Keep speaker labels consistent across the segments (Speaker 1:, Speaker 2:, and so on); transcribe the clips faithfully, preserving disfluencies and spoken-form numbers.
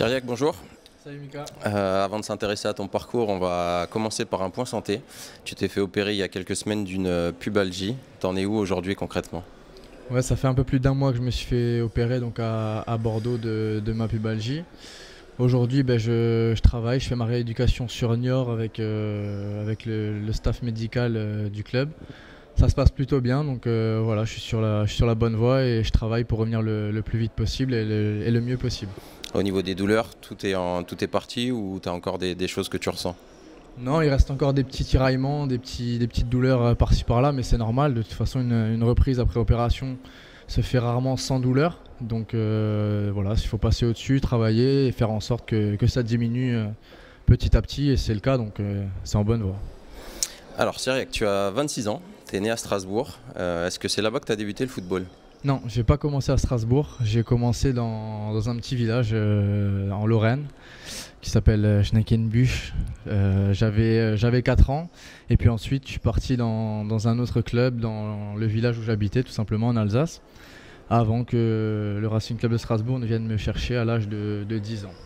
Speaker 1: Cyriac, bonjour.
Speaker 2: Salut Mika.
Speaker 1: Euh, avant de s'intéresser à ton parcours, on va commencer par un point santé. Tu t'es fait opérer il y a quelques semaines d'une pubalgie. T'en es où aujourd'hui concrètement?
Speaker 2: Ouais, ça fait un peu plus d'un mois que je me suis fait opérer donc à, à Bordeaux de, de ma pubalgie. Aujourd'hui, ben, je, je travaille, je fais ma rééducation sur Niort avec, euh, avec le, le staff médical euh, du club. Ça se passe plutôt bien, donc euh, voilà, je suis, sur la, je suis sur la bonne voie et je travaille pour revenir le, le plus vite possible et le, et le mieux possible.
Speaker 1: Au niveau des douleurs, tout est, en, tout est parti ou tu as encore des, des choses que tu ressens?
Speaker 2: Non, il reste encore des petits tiraillements, des, petits, des petites douleurs euh, par-ci par-là, mais c'est normal. De toute façon, une, une reprise après opération se fait rarement sans douleur. Donc euh, voilà, il faut passer au-dessus, travailler et faire en sorte que, que ça diminue euh, petit à petit. Et c'est le cas, donc euh, c'est en bonne voie.
Speaker 1: Alors Cyriac, tu as vingt-six ans, tu es né à Strasbourg. Euh, Est-ce que c'est là-bas que tu as débuté le football?
Speaker 2: Non, j'ai pas commencé à Strasbourg. J'ai commencé dans, dans un petit village euh, en Lorraine qui s'appelle euh, Schneckenbusch. Euh, J'avais euh, j'avais quatre ans et puis ensuite je suis parti dans, dans un autre club dans le village où j'habitais, tout simplement en Alsace, avant que le Racing Club de Strasbourg ne vienne me chercher à l'âge de, de dix ans.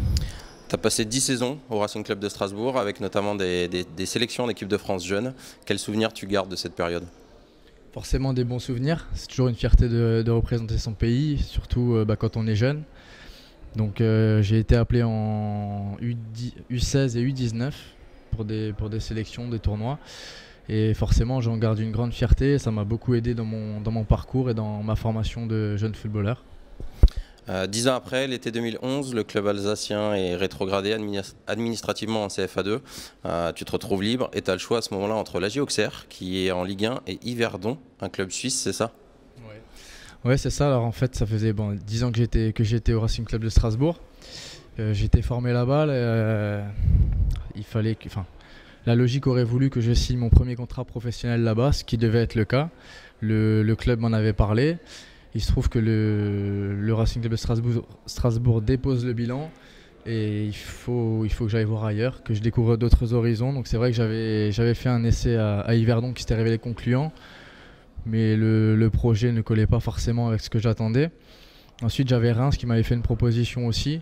Speaker 1: Tu as passé dix saisons au Racing Club de Strasbourg avec notamment des, des, des sélections d'équipe de France jeunes. Quels souvenirs tu gardes de cette période?
Speaker 2: Forcément des bons souvenirs, c'est toujours une fierté de, de représenter son pays, surtout euh, bah, quand on est jeune. Donc euh, j'ai été appelé en U dix, U seize et U dix-neuf pour des, pour des sélections, des tournois. Et forcément j'en garde une grande fierté, ça m'a beaucoup aidé dans mon, dans mon parcours et dans ma formation de jeune footballeur.
Speaker 1: Euh, dix ans après, l'été deux mille onze, le club alsacien est rétrogradé administ administrativement en C F A deux. Euh, tu te retrouves libre et tu as le choix à ce moment-là entre l'A G Auxerre, qui est en Ligue un, et Yverdon, un club suisse, c'est ça?
Speaker 2: Ouais, ouais c'est ça. Alors en fait, ça faisait bon, dix ans que j'étais que j'étais au Racing Club de Strasbourg. Euh, j'étais formé là-bas. Euh, il fallait que, enfin, la logique aurait voulu que je signe mon premier contrat professionnel là-bas, ce qui devait être le cas. Le, le club m'en avait parlé. Il se trouve que le, le Racing Club de Strasbourg, Strasbourg dépose le bilan et il faut, il faut que j'aille voir ailleurs, que je découvre d'autres horizons. Donc c'est vrai que j'avais, j'avais fait un essai à, à Yverdon qui s'était révélé concluant, mais le, le projet ne collait pas forcément avec ce que j'attendais. Ensuite j'avais Reims qui m'avait fait une proposition aussi,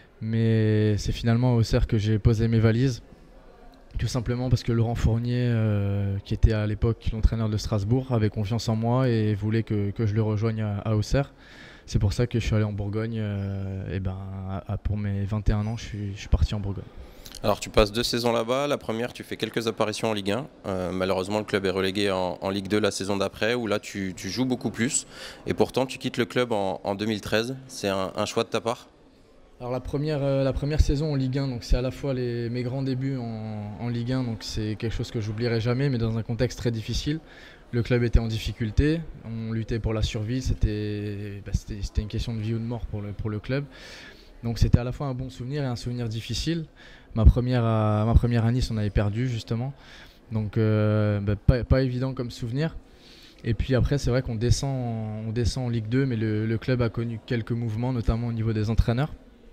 Speaker 2: mais c'est finalement à Auxerre que j'ai posé mes valises. Tout simplement parce que Laurent Fournier, euh, qui était à l'époque l'entraîneur de Strasbourg, avait confiance en moi et voulait que, que je le rejoigne à, à Auxerre. C'est pour ça que je suis allé en Bourgogne. Euh, et ben, à, à, pour mes vingt et un ans, je suis, je suis parti en Bourgogne.
Speaker 1: Alors tu passes deux saisons là-bas. La première, tu fais quelques apparitions en Ligue un. Euh, malheureusement, le club est relégué en, en Ligue deux la saison d'après, où là tu, tu joues beaucoup plus. Et pourtant, tu quittes le club en, en deux mille treize. C'est un, un choix de ta part?
Speaker 2: Alors la première, euh, la première saison en Ligue un, donc c'est à la fois les, mes grands débuts en, en Ligue un, donc c'est quelque chose que j'oublierai jamais, mais dans un contexte très difficile. Le club était en difficulté, on luttait pour la survie, c'était bah, c'était une question de vie ou de mort pour le, pour le club. Donc c'était à la fois un bon souvenir et un souvenir difficile. Ma première, à, ma première à Nice, on avait perdu justement, donc euh, bah, pas, pas évident comme souvenir. Et puis après, c'est vrai qu'on descend, on descend en Ligue deux, mais le, le club a connu quelques mouvements, notamment au niveau des entraîneurs.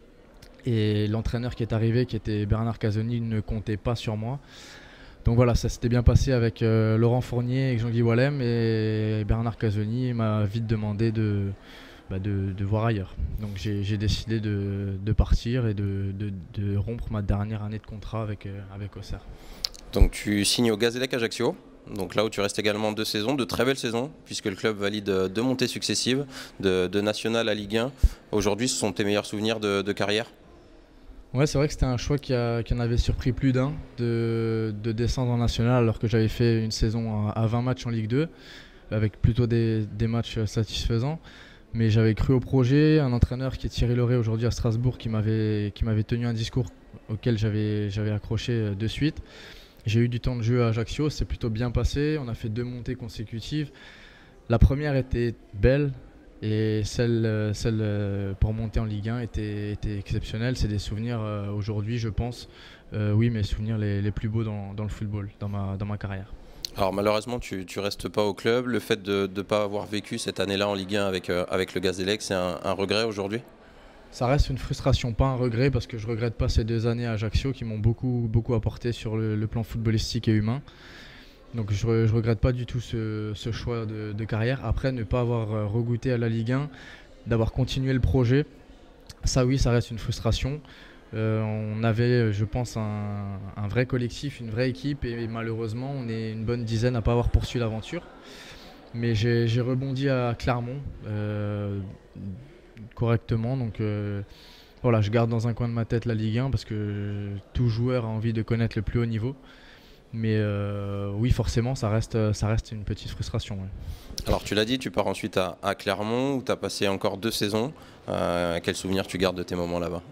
Speaker 2: Et l'entraîneur qui est arrivé, qui était Bernard Casoni, ne comptait pas sur moi. Donc voilà, ça s'était bien passé avec euh, Laurent Fournier et Jean-Guy Wallem. Et Bernard Casoni m'a vite demandé de, bah de, de voir ailleurs. Donc j'ai décidé de, de partir et de, de, de rompre ma dernière année de contrat avec, euh, avec Auxerre.
Speaker 1: Donc tu signes au Gazélec Ajaccio. Donc là où tu restes également deux saisons, de très belles saisons, puisque le club valide deux montées successives, de, de National à Ligue un. Aujourd'hui, ce sont tes meilleurs souvenirs de, de carrière?
Speaker 2: Ouais, c'est vrai que c'était un choix qui, a, qui en avait surpris plus d'un de, de descendre en national alors que j'avais fait une saison à, à vingt matchs en Ligue deux avec plutôt des, des matchs satisfaisants. Mais j'avais cru au projet, un entraîneur qui est Thierry Lauré aujourd'hui à Strasbourg qui m'avait qui m'avait tenu un discours auquel j'avais j'avais accroché de suite. J'ai eu du temps de jeu à Ajaccio, c'est plutôt bien passé, on a fait deux montées consécutives. La première était belle. Et celle, celle pour monter en Ligue un était, était exceptionnelle. C'est des souvenirs euh, aujourd'hui, je pense, euh, oui, mes souvenirs les, les plus beaux dans, dans le football, dans ma, dans ma carrière.
Speaker 1: Alors malheureusement, tu ne restes pas au club. Le fait de ne pas avoir vécu cette année-là en Ligue un avec, euh, avec le Gazélec, c'est un, un regret aujourd'hui?
Speaker 2: Ça reste une frustration, pas un regret, parce que je ne regrette pas ces deux années à Ajaccio qui m'ont beaucoup, beaucoup apporté sur le, le plan footballistique et humain. Donc je ne regrette pas du tout ce, ce choix de, de carrière. Après, ne pas avoir regoûté à la Ligue un, d'avoir continué le projet, Ça oui, ça reste une frustration. Euh, on avait, je pense, un, un vrai collectif, une vraie équipe et malheureusement on est une bonne dizaine à ne pas avoir poursuivi l'aventure. Mais j'ai, j'ai rebondi à Clermont euh, correctement, donc euh, voilà, je garde dans un coin de ma tête la Ligue un parce que tout joueur a envie de connaître le plus haut niveau. Mais euh, oui, forcément, ça reste, ça reste une petite frustration. Ouais.
Speaker 1: Alors tu l'as dit, tu pars ensuite à, à Clermont où tu as passé encore deux saisons. Euh, quel souvenir tu gardes de tes moments là-bas?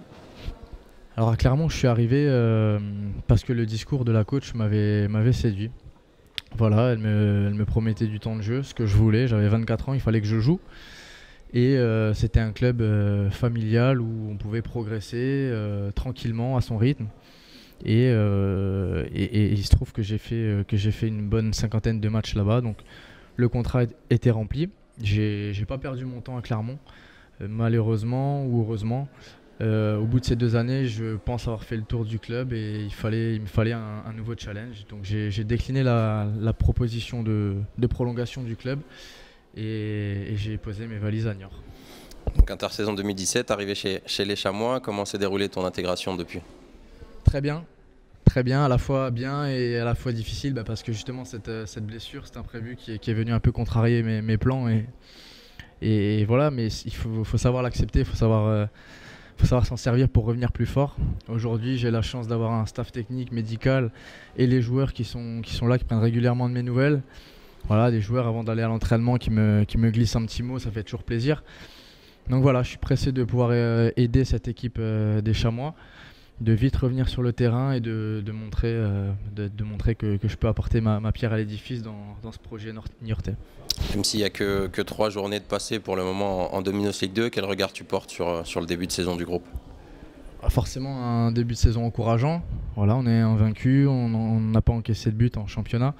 Speaker 2: Alors à Clermont, je suis arrivé euh, parce que le discours de la coach m'avait, m'avait séduit. Voilà, elle me, elle me promettait du temps de jeu, ce que je voulais. J'avais vingt-quatre ans, il fallait que je joue. Et euh, c'était un club euh, familial où on pouvait progresser euh, tranquillement à son rythme. Et, euh, et, et il se trouve que j'ai fait, euh, que j'ai fait une bonne cinquantaine de matchs là-bas. Donc le contrat était rempli. J'ai, j'ai pas perdu mon temps à Clermont, euh, malheureusement ou heureusement. Euh, au bout de ces deux années, je pense avoir fait le tour du club et il, fallait, il me fallait un, un nouveau challenge. Donc j'ai, j'ai décliné la, la proposition de, de prolongation du club et, et j'ai posé mes valises à Niort.
Speaker 1: Donc intersaison deux mille dix-sept, arrivé chez, chez les Chamois, comment s'est déroulée ton intégration depuis?
Speaker 2: Très bien, très bien, à la fois bien et à la fois difficile bah parce que justement cette, cette blessure, cet imprévu qui est, qui est venu un peu contrarier mes, mes plans et, et, et voilà, mais il faut, faut savoir l'accepter, il faut savoir, euh, faut savoir s'en servir pour revenir plus fort. Aujourd'hui, j'ai la chance d'avoir un staff technique, médical et les joueurs qui sont, qui sont là, qui prennent régulièrement de mes nouvelles. Voilà, des joueurs avant d'aller à l'entraînement qui me, qui me glissent un petit mot, ça fait toujours plaisir. Donc voilà, je suis pressé de pouvoir euh, aider cette équipe euh, des Chamois, de vite revenir sur le terrain et de, de montrer, euh, de, de montrer que, que je peux apporter ma, ma pierre à l'édifice dans, dans ce projet niortais.
Speaker 1: Même s'il n'y a que, que trois journées de passé pour le moment en, en Dominos League deux, quel regard tu portes sur, sur le début de saison du groupe?
Speaker 2: Forcément un début de saison encourageant. Voilà, on est invaincu, on n'a pas encaissé de but en championnat.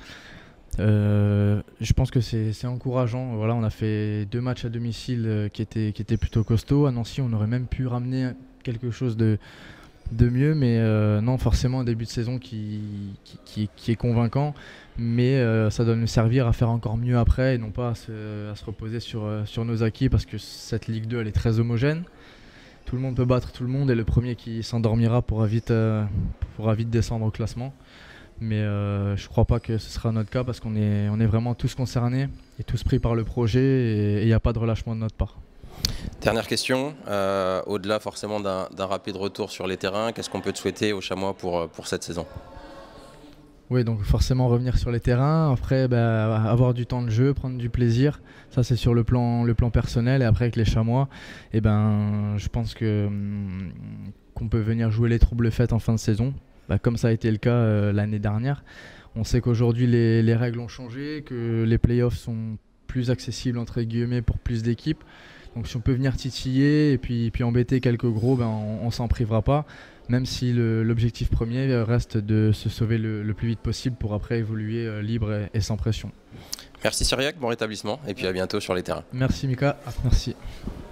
Speaker 2: Euh, je pense que c'est, c'est encourageant. Voilà, on a fait deux matchs à domicile euh, qui, étaient, qui étaient plutôt costauds. À Nancy, on aurait même pu ramener quelque chose de, de mieux, mais euh, non, forcément un début de saison qui, qui, qui, qui est convaincant, mais euh, ça doit nous servir à faire encore mieux après et non pas à se, à se reposer sur, sur nos acquis parce que cette Ligue deux elle est très homogène. Tout le monde peut battre tout le monde et le premier qui s'endormira pourra vite, euh, pourra vite descendre au classement. Mais euh, je ne crois pas que ce sera notre cas parce qu'on est, on est vraiment tous concernés et tous pris par le projet et il n'y a pas de relâchement de notre part.
Speaker 1: Dernière question, euh, au-delà forcément d'un, d'un rapide retour sur les terrains, qu'est-ce qu'on peut te souhaiter aux Chamois pour, pour cette saison?
Speaker 2: Oui, donc forcément revenir sur les terrains, après bah, avoir du temps de jeu, prendre du plaisir, ça c'est sur le plan, le plan personnel et après avec les Chamois, eh ben, je pense que, qu'on peut venir jouer les troubles fêtes en fin de saison. Bah, comme ça a été le cas euh, l'année dernière. On sait qu'aujourd'hui les, les règles ont changé, que les playoffs sont plus accessibles entre guillemets pour plus d'équipes. Donc si on peut venir titiller et puis, puis embêter quelques gros, ben, on ne s'en privera pas. Même si le, l'objectif premier reste de se sauver le, le plus vite possible pour après évoluer euh, libre et, et sans pression.
Speaker 1: Merci Cyriac, bon rétablissement et puis à bientôt sur les terrains.
Speaker 2: Merci Mika, merci.